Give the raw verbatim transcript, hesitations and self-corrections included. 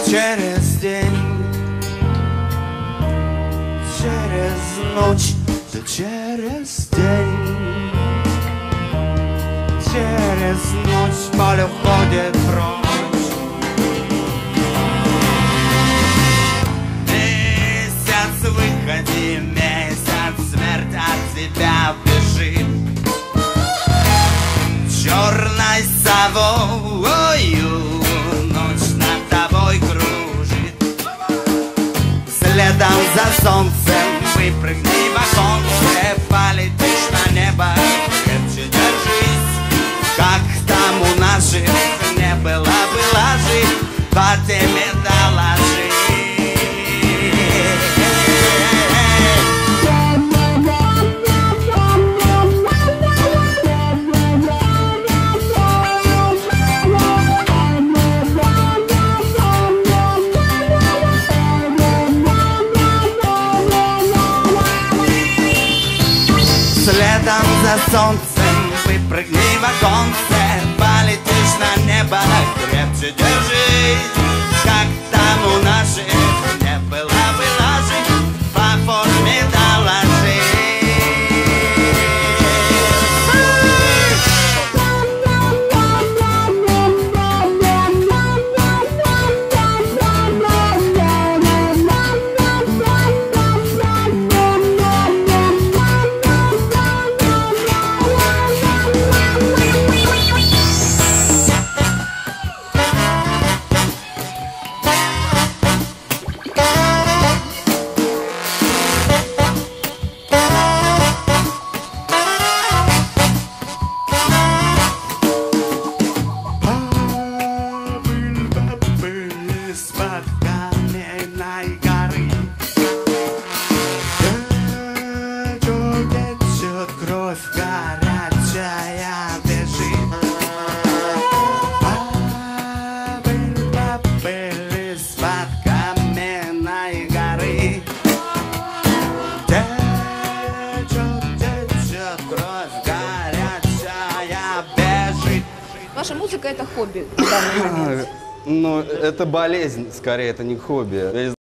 через день, через ночь, да через день, через ночь боль уходит прочь. Месяц выходи, месяц смерть от тебя бежит. Черной совою ночь над тобой кружит. Следом за солнцем выпрыгни в оконце, полетишь на небо, крепче держись. Как там у наших не было, была жить, Фатиме доложи. Следом за солнцем выпрыгни в оконце, полетишь на небо, крепче держись. Как там у наших не было, была жить, по форме доложи. Из-под каменной горы течет, течет кровь горячая бежит. Пыль по пыль из-под каменной горы течет, течет кровь горячая бежит. Ваша музыка — это хобби в данный момент? Ну, это болезнь, скорее, это не хобби.